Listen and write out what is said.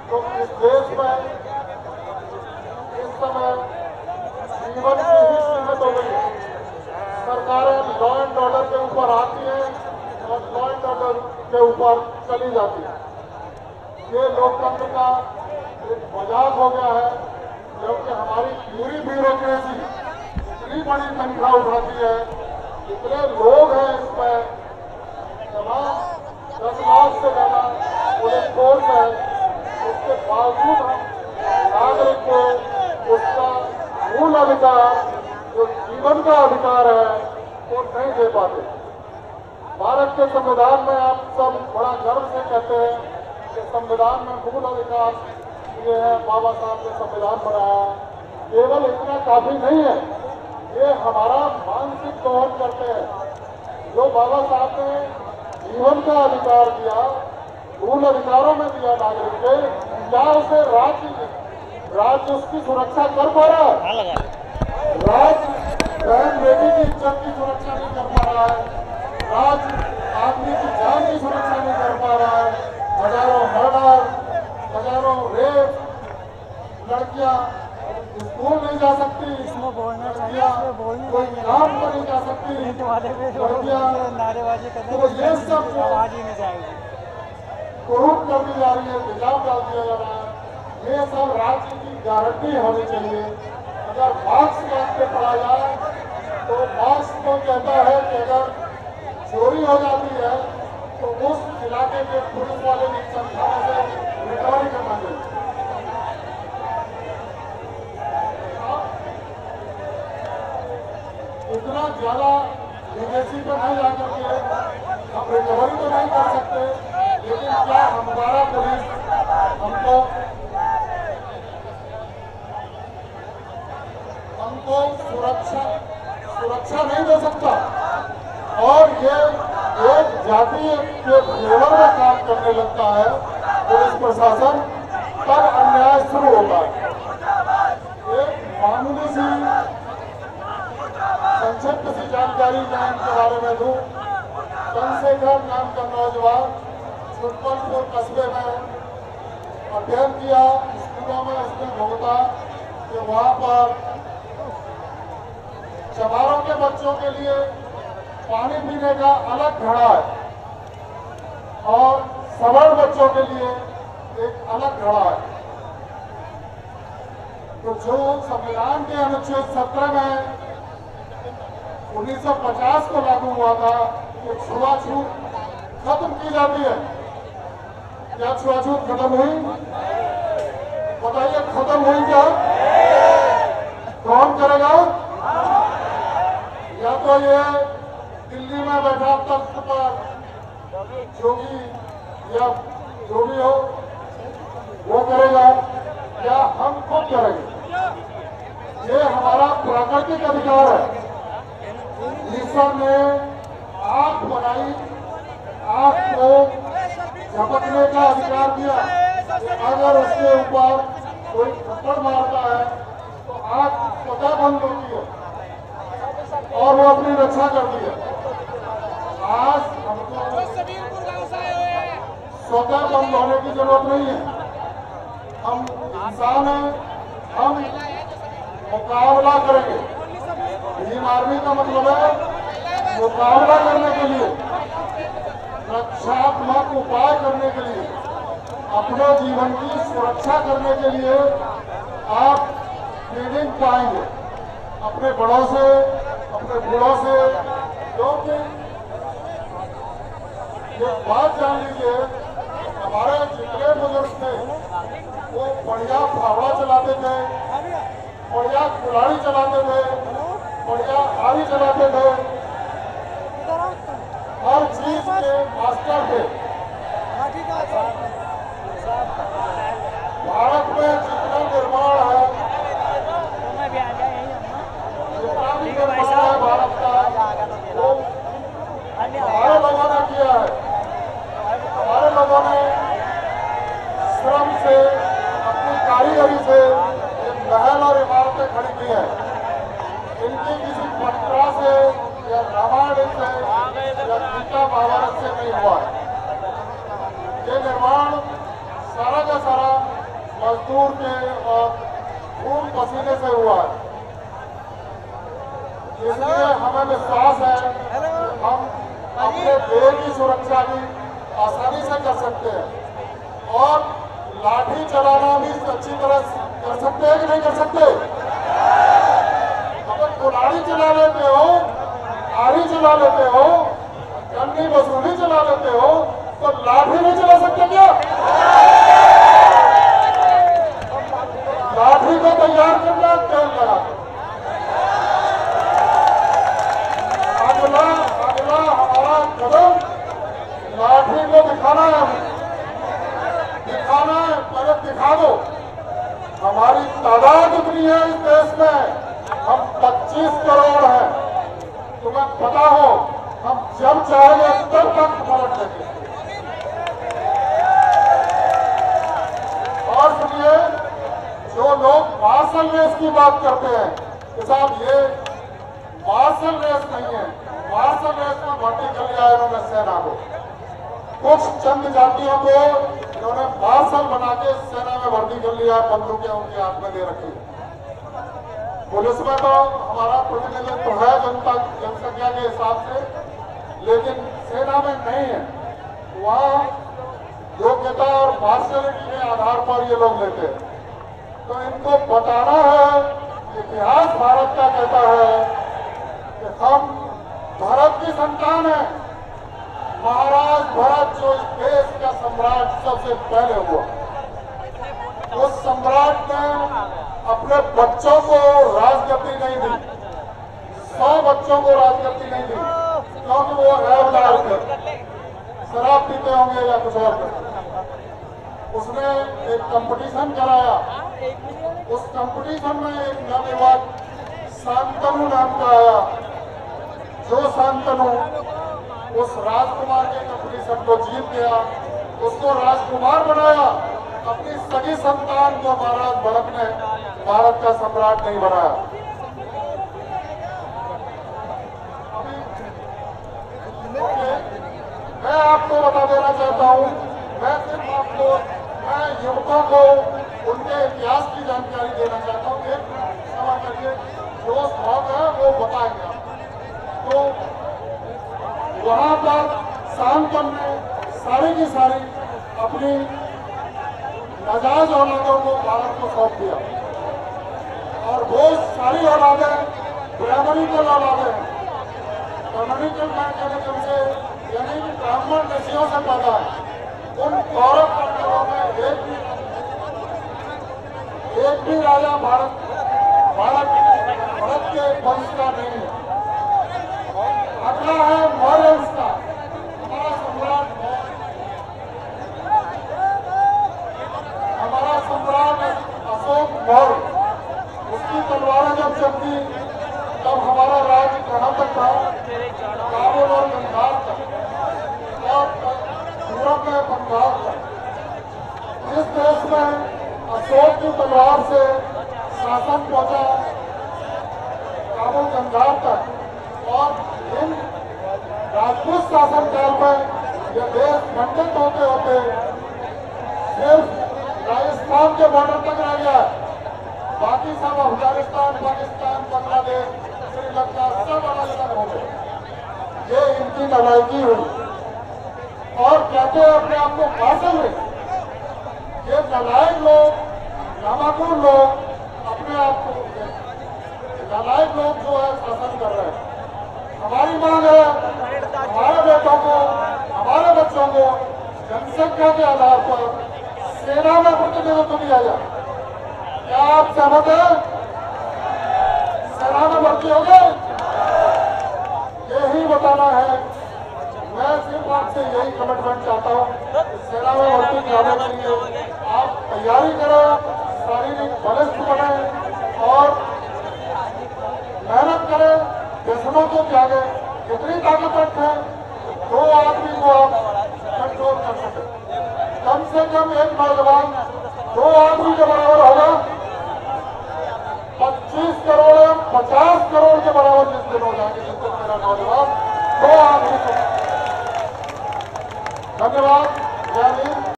तो इस देश में इस समय जीवन की ही सीमित हो गई। सरकारें लॉ एंड ऑर्डर के ऊपर आती हैं और लॉ एंड ऑर्डर के ऊपर चली जाती है। ये लोकतंत्र का एक मजाक हो गया है, क्योंकि हमारी पूरी ब्यूरोक्रेसी इतनी बड़ी तनख्वाह उठाती है, इतने लोग हैं इसमें, तमाम 10 लाख से ज्यादा पुलिस फोर्स है, उसके बावजूद हम नागरिक को उसका मूल अधिकार जो जीवन का अधिकार है वो नहीं दे पाते। भारत के संविधान में आप सब बड़ा गर्व से कहते हैं कि संविधान में मूल अधिकार ये है, बाबा साहब ने संविधान बनाया। केवल इतना काफी नहीं है, ये हमारा मानसिक दोहन करते हैं। जो बाबा साहब ने जीवन का अधिकार दिया, मूल अधिकारों में दिया नागरिक के, क्या उसे राज्य उसकी सुरक्षा कर पा रहा है? राज्य बहन बेटी की इज्जत की सुरक्षा नहीं कर पा रहा है, राज्य आदमी की जान की सुरक्षा नहीं कर पा रहा है। हजारों मर्डर, हजारों रेप, लड़कियां स्कूल नहीं जा सकती, लड़कियां कोई काम पर नहीं जा सकती, लड़कियां तो ये सब कुरूप कर दी जा रही है, हिजाब डाल दिया जा रहा है। ये सब राज्य की गारंटी होनी चाहिए। अगर मार्क्स पे पढ़ा जाए तो मार्क्स तो कहता है कि अगर चोरी हो जाती है तो उस इलाके के पुलिस वाले की संख्या से रिकवरी करना चाहिए। इतना ज्यादा विदेशी पर नहीं जाकर के हम रिकवरी तो नहीं कर सकते, लेकिन क्या हमारा पुलिस हमको सुरक्षा नहीं दे सकता? और ये एक जाति के फेवर में काम करने लगता है पुलिस प्रशासन, तब अन्याय शुरू होता है। एक मामूली सी संक्षिप्त सी जानकारी मैं इनके बारे में दूं। चंद्रशेखर नाम का नौजवान सुल्तानपुर कस्बे में अध्ययन किया, स्कूलों में उसने भुगता कि वहाँ पर चमारों के बच्चों के लिए पानी पीने का अलग घड़ा है और सवर्ण बच्चों के लिए एक अलग घड़ा है। तो जो संविधान के अनुच्छेद 17 में 1950 को लागू हुआ था कि छुआछूत खत्म की जाती है, क्या छुआछूत खत्म हुई? बताइए, खत्म हुई क्या? कौन करेगा? या तो ये दिल्ली में बैठा तख्त पर जोगी या जो भी हो वो करेगा, या हम खुद करेंगे? ये हमारा प्राकृतिक अधिकार है। ईश्वर ने आंख बनाई, आंख को झपकने का अधिकार दिया। अगर उसके ऊपर कोई थप्पड़ मारता है तो आंख स्वतः बंद होती है और वो अपनी रक्षा करती है। आज हमको स्वतः बंद होने की जरूरत नहीं है। हम इंसान हैं, हम मुकाबला करेंगे। भीम आर्मी का मतलब है मुकाबला करने के लिए, रक्षात्मक उपाय करने के लिए, अपने जीवन की सुरक्षा करने के लिए आप ट्रेनिंग पाएंगे अपने बड़ों से, अपने बूढ़ों से। क्योंकि ये बात जान लीजिए, हमारे जितने बुजुर्ग थे वो बढ़िया फावड़ा चलाते थे, बढ़िया कुल्हाड़ी चलाते थे, बढ़िया आरी चलाते थे, हर चीज के मास्टर थे। भारत में जितना निर्माण है, जितना भी निर्माण है भारत का, वो हमारे लोगों ने किया है। हमारे लोगों ने श्रम से, अपनी कारीगरी से ये महल और इमारतें खड़ी की हैं। इनकी किसी पटरा से या रामायण से या गीता महाभारत से नहीं हुआ है। ये निर्माण सारा का सारा मजदूर के और खून पसीने से हुआ है। इसलिए हमें विश्वास है कि हम अपने देश की सुरक्षा भी आसानी से कर सकते हैं और लाठी चलाना भी अच्छी तरह कर सकते हैं कि नहीं कर सकते। अगर कुल्हाड़ी चला लेते हो, आरी चला लेते हो, गन्नी वसूली चला लेते हो, तो लाठी नहीं चला सकते क्या? लाठी को तैयार करना, तेल लगा। अगला हमारा कदम लाठी को दिखाना है, पहले दिखा दो। हमारी तादाद इतनी है इस देश में, हम 25 करोड़ हैं। तुम्हें पता हो, हम जब चाहेंगे तब तक पलट देंगे। और सुनिए, जो लोग मार्शल रेस की बात करते हैं कि साहब ये मार्शल रेस नहीं है, मार्शल रेस में भर्ती कर लिया इन्होंने सेना को। कुछ चंद जातियों को इन्होंने मार्शल बना के सेना में भर्ती कर लिया, बंदूकें उनके हाथ में दे रखी। पुलिस में तो हमारा प्रतिनिधित्व है जनसंख्या के हिसाब से, लेकिन सेना में नहीं है। वहाँ योग्यता और पार्शियलिटी के आधार पर ये लोग लेते हैं। तो इनको बताना है, इतिहास भारत का कहता है कि हम भारत की संतान है। महाराज भरत जो इस देश का सम्राट सबसे पहले हुआ, उस सम्राट ने अपने बच्चों को राजगद्दी नहीं दी, 100 बच्चों को राजगद्दी नहीं दी, क्योंकि वो रैवदार थे, शराब पीते होंगे या कुछ और करते। उसने एक कंपटीशन कराया, उस कंपटीशन में एक नवयुवक शांतनु नाम का आया। जो शांतनु उस राजकुमार के कंपटीशन को जीत गया, उसको राजकुमार बनाया। अपनी सगी संतान को महाराज भरत ने भारत का सम्राट नहीं बनाया। मैं आपको बता देना चाहता हूँ, मैं सिर्फ आपको, मैं युवकों को उनके इतिहास की जानकारी देना चाहता हूँ। एक सवाल करिए, जो शौक है वो बताएंगे। तो वहाँ पर शांतनु ने सारी की सारी अपनी नाजायज औलादों को भारत को सौंप दिया, और वो सारी औलादें ब्राह्मणिकल औलादें हैं। ब्राह्मणिकल मैकेनिज्म से, यानी कि ब्राह्मण ऋषियों से पैदा है। उन गौरव पांडवों में एक भी राजा भारत के वंश का नहीं है। अगला है मौर्य वंश का, हमारा सम्राट अशोक मौर्य। उसकी तलवारें जब चलती तब हमारा राज्य कहाँ तक था? काबुल और गंगार तक, और यूरोप में बंगाल तक। इस देश में अशोक की तलवार से शासन पहुंचा काबुल गंगार तक, और इन राजपूत शासनकाल में यह देश खंडित होते होते सिर्फ राजस्थान के बॉर्डर तक रह गया। बाकी सब अफगानिस्तान, पाकिस्तान, बांग्लादेश, श्रीलंका सब अलग अलग हो गए। ये इनकी नलायकी हुई, और कहते हैं अपने आप को मार्शल में। ये नलायक लोग, नामाकुर लोग, अपने आप को नलायक लोग जो है शासन कर रहे हैं। हमारी मांग है, हमारे बेटों को, हमारे बच्चों को जनसंख्या के आधार पर सेना में प्रतिनिधित्व दिया जाए। क्या आप सहमत हैं? सेना में भर्ती हो गए? यही बताना है। मैं सिर्फ आपसे यही कमिटमेंट चाहता हूँ, सेना में भर्ती कराने के लिए आप तैयारी करें, शारीरिक बलिष्ठ बने और मेहनत करें, व्यसनों को त्यागे। इतनी ताकतवर है 2 आदमी को आप कंट्रोल कर सके। कम से कम एक नौजवान 2 आदमी के बराबर होगा। 25 करोड़ 50 करोड़ के बराबर जिस दिन हो जाएंगे, जिस दिन मेरा नौजवान 2 आदमी को। धन्यवाद। जय हिंद।